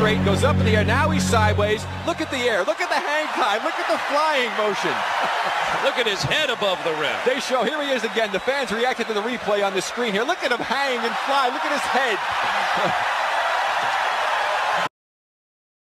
straight, goes up in the air. Now he's sideways. Look at the air. Look at the hang time. Look at the flying motion. Look at his head above the rim. They show, here he is again. The fans reacted to the replay on the screen here. Look at him hang and fly. Look at his head.